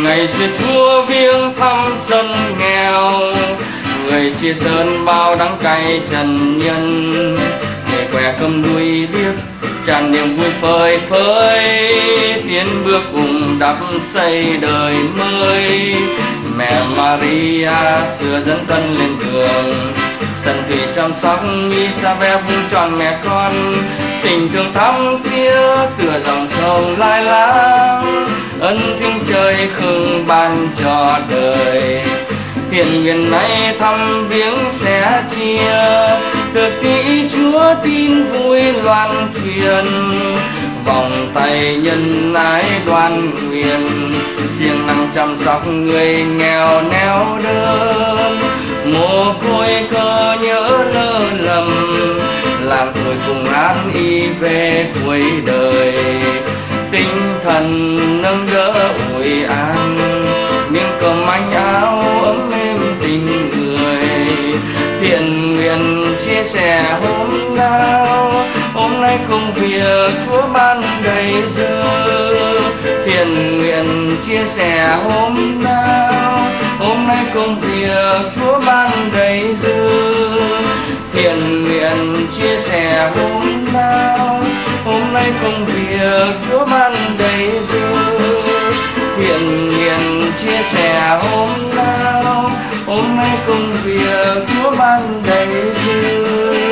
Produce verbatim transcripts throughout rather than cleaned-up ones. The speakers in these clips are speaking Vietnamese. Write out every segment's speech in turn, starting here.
ngày xưa Chúa viếng thăm dân nghèo, người chia sơn bao đắng cay trần nhân, để què cầm đuôi điếc tràn niềm vui phơi phới, tiến bước cùng đắp xây đời mới. Mẹ Maria xưa dẫn tân lên đường, tận tụy chăm sóc Isabel vun tròn mẹ con, tình thương thắm thiết tựa dòng sông lai láng, ân thiêng trời khưng ban cho đời. Thiện nguyện này thăm viếng sẽ chia, từ kỹ Chúa tin vui loan truyền, vòng tay nhân ái đoan nguyện, siêng năng chăm sóc người nghèo neo đơn, mồ côi cơ nhớ lỡ lầm, làm tuổi cùng an y về cuối đời. Tinh thần nâng đỡ ủi an, miếng cơm manh áo ấm êm tình người. Thiện nguyện chia sẻ hôm nào, hôm nay công việc Chúa ban đầy dư. Thiện nguyện chia sẻ hôm nào, hôm nay công việc Chúa ban đầy dư. Thiện nguyện chia sẻ hôm nào, hôm nay công việc Chúa ban đầy dư. Thiện nguyện chia sẻ hôm nào, hôm nay công việc Chúa ban đầy dư.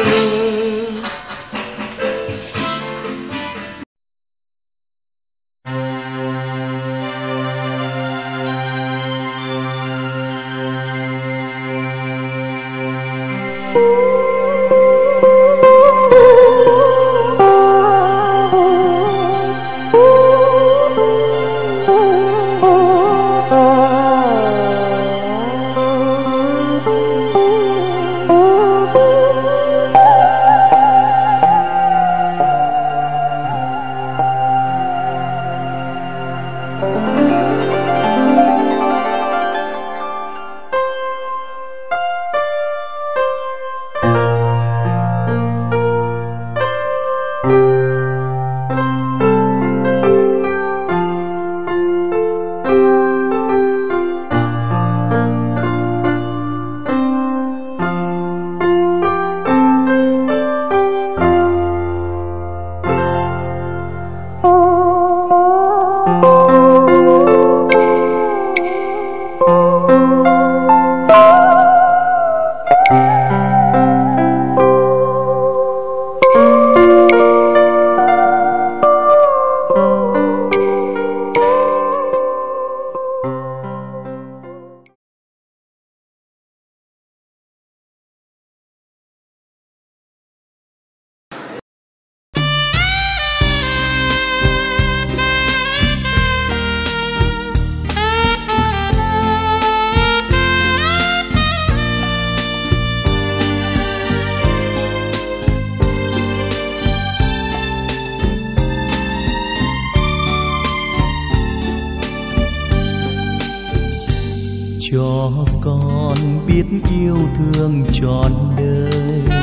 Cho con biết yêu thương trọn đời,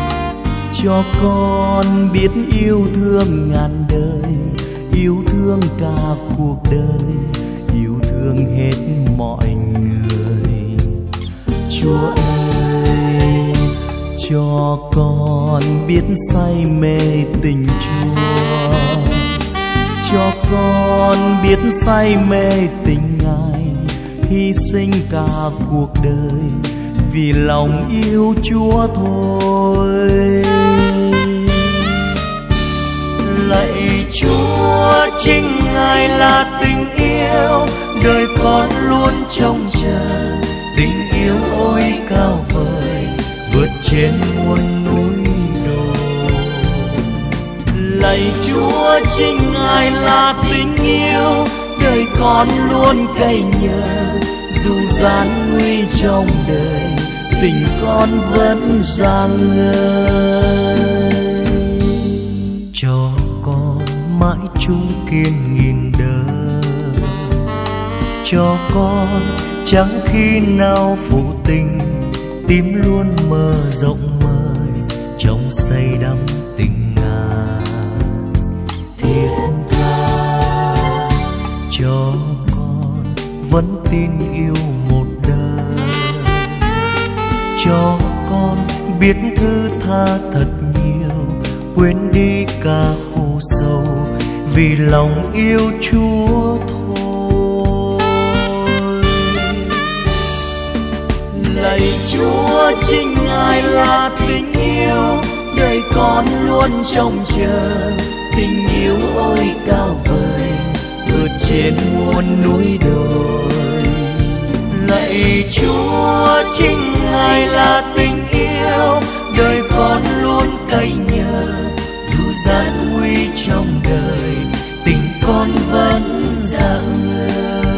cho con biết yêu thương ngàn đời, yêu thương cả cuộc đời, yêu thương hết mọi người. Chúa ơi, cho con biết say mê tình Chúa, cho con biết say mê tình Ngài, hy sinh cả cuộc đời vì lòng yêu Chúa thôi. Lạy Chúa, chính Ngài là tình yêu, đời con luôn trông chờ. Tình yêu ôi cao vời, vượt trên muôn núi đồi. Lạy Chúa, chính Ngài là tình yêu, đời con luôn cậy nhờ. Dù gian nguy trong đời, tình con vẫn rạng ngời. Cho con mãi chung kiên nghìn đời, cho con chẳng khi nào phụ tình, tim luôn mơ rộng mời trong say đắm tình ngàn thiết tha. Cho con tin yêu một đời. Cho con biết thứ tha thật nhiều, quên đi cả khổ sầu, vì lòng yêu Chúa thôi. Lạy Chúa, chính Ngài là tình yêu, đời con luôn trông chờ. Tình yêu ôi cao vời, vượt trên muôn núi đồi. Lạy Chúa, chính Ngài là tình yêu, đời con luôn cậy nhờ. Dù gian nguy trong đời, tình con vẫn rạng ngời.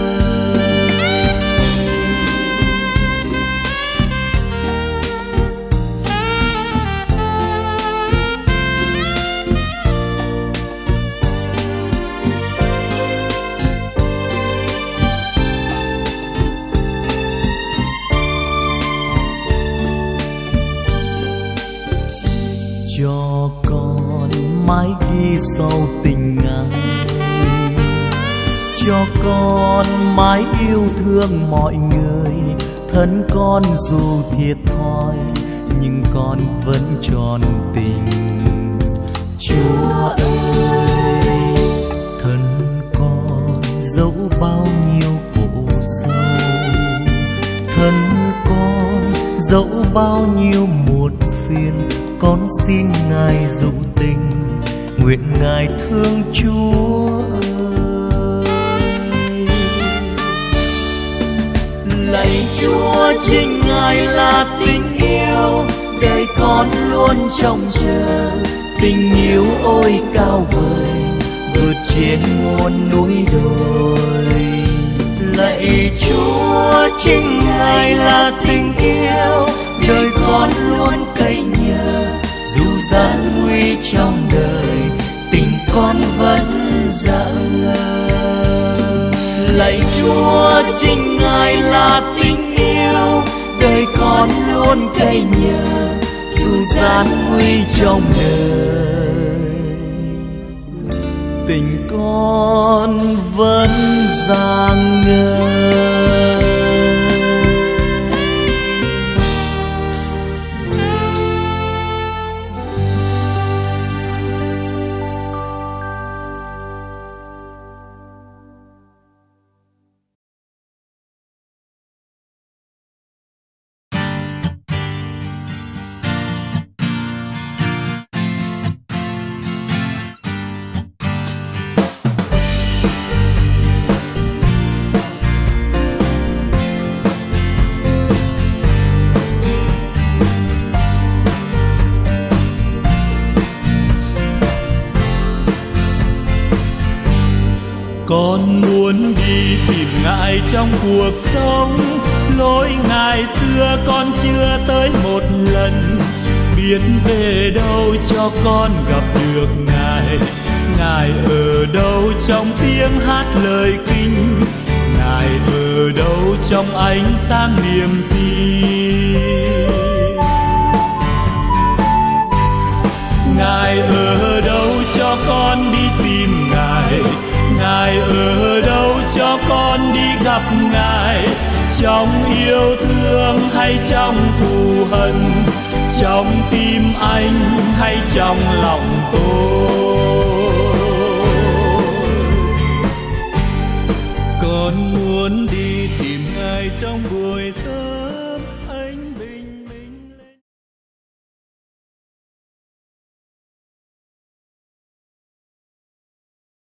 Cho con mãi đi sau tình Ngài, cho con mãi yêu thương mọi người. Thân con dù thiệt thòi, nhưng con vẫn tròn tình. Chúa ơi, thân con dẫu bao nhiêu khổ sâu, thân con dẫu bao nhiêu muộn phiền, con xin Ngài dụ tình, nguyện Ngài thương Chúa ơi. Lạy Chúa, chính Ngài là tình yêu, đời con luôn trông chờ. Tình yêu ôi cao vời, vượt trên muôn núi đồi. Lạy Chúa, chính Ngài là tình yêu, đời con luôn cậy nhờ. Dù gian nguy trong đời, tình con vẫn rạng ngời. Lạy Chúa, chính Ngài là tình yêu, đời con luôn cậy nhờ. Dù gian nguy trong đời, tình con vẫn rạng ngời. Con muốn đi tìm Ngài trong cuộc sống, lối Ngài xưa con chưa tới một lần. Biết về đâu cho con gặp được Ngài, Ngài ở đâu trong tiếng hát lời kinh, Ngài ở đâu trong ánh sáng niềm tin. Ngài ở đâu cho con đi tìm Ngài, Ngài ở đâu cho con đi gặp Ngài. Trong yêu thương hay trong thù hận, trong tim anh hay trong lòng tôi. Con muốn đi tìm Ngài trong buổi sáng.